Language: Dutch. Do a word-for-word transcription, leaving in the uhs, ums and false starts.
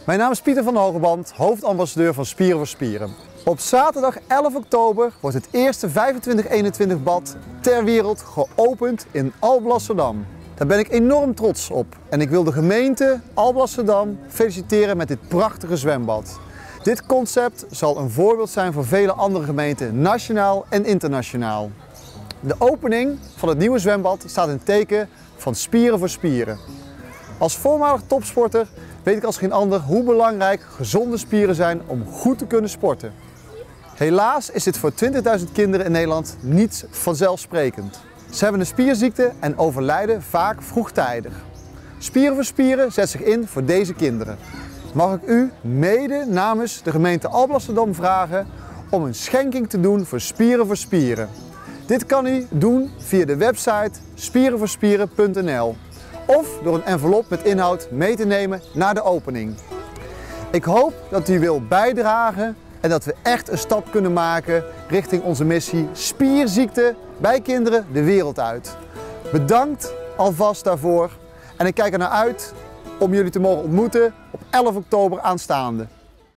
Mijn naam is Pieter van Hogeband, hoofdambassadeur van Spieren voor Spieren. Op zaterdag elf oktober wordt het eerste vijfentwintig eenentwintig bad ter wereld geopend in Alblasserdam. Daar ben ik enorm trots op en ik wil de gemeente Alblasserdam feliciteren met dit prachtige zwembad. Dit concept zal een voorbeeld zijn voor vele andere gemeenten, nationaal en internationaal. De opening van het nieuwe zwembad staat in het teken van Spieren voor Spieren. Als voormalig topsporter weet ik als geen ander hoe belangrijk gezonde spieren zijn om goed te kunnen sporten. Helaas is dit voor twintigduizend kinderen in Nederland niet vanzelfsprekend. Ze hebben een spierziekte en overlijden vaak vroegtijdig. Spieren voor Spieren zet zich in voor deze kinderen. Mag ik u mede namens de gemeente Alblasserdam vragen om een schenking te doen voor Spieren voor Spieren. Dit kan u doen via de website spieren voor spieren punt n l of door een envelop met inhoud mee te nemen naar de opening. Ik hoop dat u wilt bijdragen en dat we echt een stap kunnen maken richting onze missie spierziekte bij kinderen de wereld uit. Bedankt alvast daarvoor en ik kijk er naar uit om jullie te mogen ontmoeten op elf oktober aanstaande.